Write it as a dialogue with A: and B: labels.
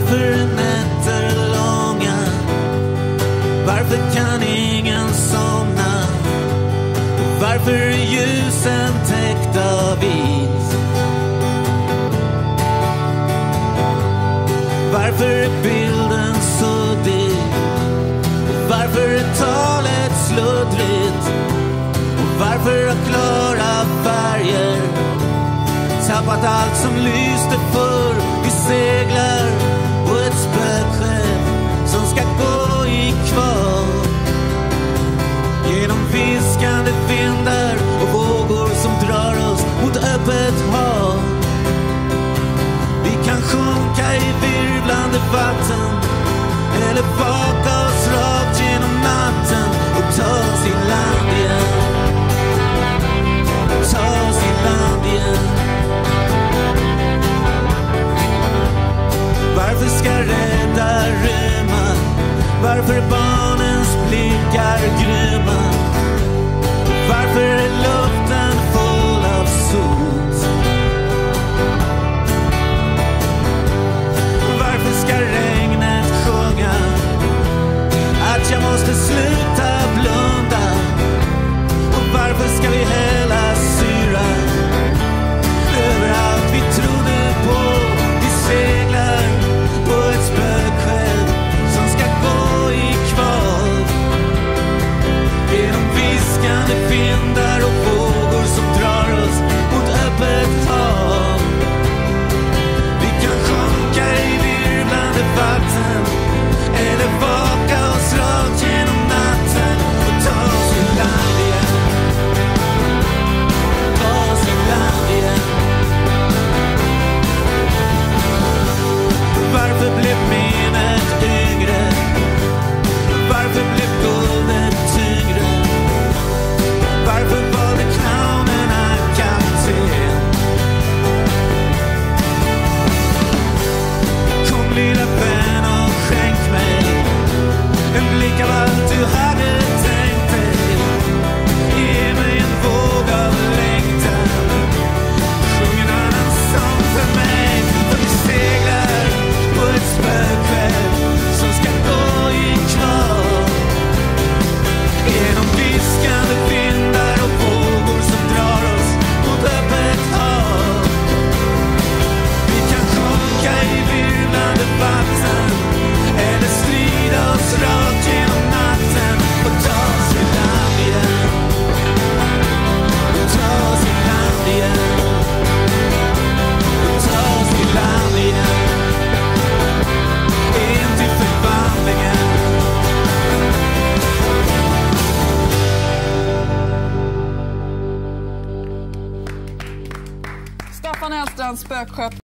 A: Varför är nätter långa? Varför kan ingen somna? Varför är ljusen täckt av is? Varför är bilden suddig? Varför är talet sluddrigt? Och varför har klara färger tappat allt som lyste förr? Vi seglar på ett spökskepp som ska gå i kvar genom viskande vindar och vågor som drar oss mot öppet hav. Vi kan sjunka i virvlande vatten eller baka oss rakt genom natten och ta oss i land igen. Ta oss i land igen. Varför ska rädda rymma? Varför barnens blickar grymma? Varför är luften full av sot? Varför ska regnet sjunga att jag måste sluta blunda? Och varför ska vi hälla syra över allt vi trodde på? Vi seglar på ett spökskepp som ska gå i kvar genom viskande vindar och vågor som drar oss mot öppet hav. Vi kan sjunka i virvlande vatten eller vaka oss rakt genom natten och ta oss i land igen. Ta oss i land igen. Varför blev minnet yngre? Varför blev guldet tyngre? Varför valde clownerna kapten? Kom lilla vän och skänk mig en blick av allt du hade tänkt dig. Ge mig en våg av längtan. Sjung en annan sång för mig. För vi seglar på ett spökskepp som ska gå i kvar genom viskande vindar och vågor som drar oss mot öppet hav. Vi kan sjunka i virvlande vatten eller strida oss rakt genom natten och ta oss i land igen. Ta oss i land igen. Ta oss i land igen. In till förvandlingen.
B: Staffan Hellstrand, Spökskepp.